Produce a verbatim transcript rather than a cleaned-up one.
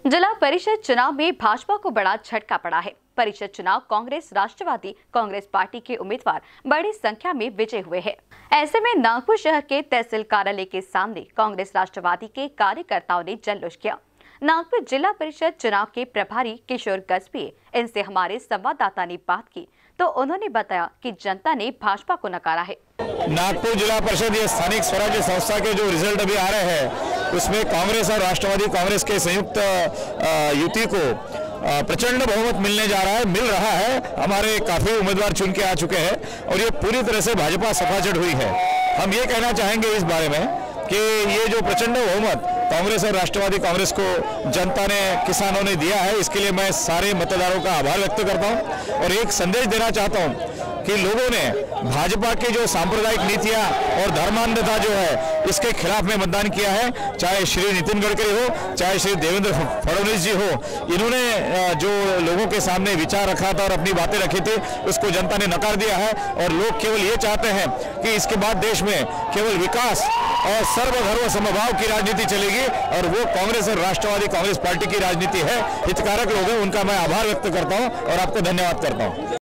जिला परिषद चुनाव में भाजपा को बड़ा झटका पड़ा है। परिषद चुनाव कांग्रेस राष्ट्रवादी कांग्रेस पार्टी के उम्मीदवार बड़ी संख्या में विजय हुए हैं। ऐसे में नागपुर शहर के तहसील कार्यालय के सामने कांग्रेस राष्ट्रवादी के कार्यकर्ताओं ने जल्लोष किया। नागपुर जिला परिषद चुनाव के प्रभारी किशोर गजबी, इनसे हमारे संवाददाता ने बात की तो उन्होंने बताया कि जनता ने भाजपा को नकारा है। नागपुर जिला परिषद ये स्थानिक स्वराज्य संस्था के जो रिजल्ट अभी आ रहे हैं उसमें कांग्रेस और राष्ट्रवादी कांग्रेस के संयुक्त युति को प्रचंड बहुमत मिलने जा रहा है, मिल रहा है। हमारे काफी उम्मीदवार चुन के आ चुके हैं और ये पूरी तरह से भाजपा सफाचट हुई है। हम ये कहना चाहेंगे इस बारे में कि ये जो प्रचंड बहुमत कांग्रेस और राष्ट्रवादी कांग्रेस को जनता ने, किसानों ने दिया है, इसके लिए मैं सारे मतदारों का आभार व्यक्त करता हूं और एक संदेश देना चाहता हूं कि लोगों ने भाजपा की जो सांप्रदायिक नीतियां और धर्मांधता जो है इसके खिलाफ में मतदान किया है। चाहे श्री नितिन गडकरी हो, चाहे श्री देवेंद्र फडणवीस जी हो, इन्होंने जो लोगों के सामने विचार रखा था और अपनी बातें रखी थी उसको जनता ने नकार दिया है और लोग केवल ये चाहते हैं कि इसके बाद देश में केवल विकास और सर्वधर्म समभाव की राजनीति चलेगी और वो कांग्रेस और राष्ट्रवादी कांग्रेस पार्टी की राजनीति है। हितकारक लोग हैं, उनका मैं आभार व्यक्त करता हूं और आपको धन्यवाद करता हूं।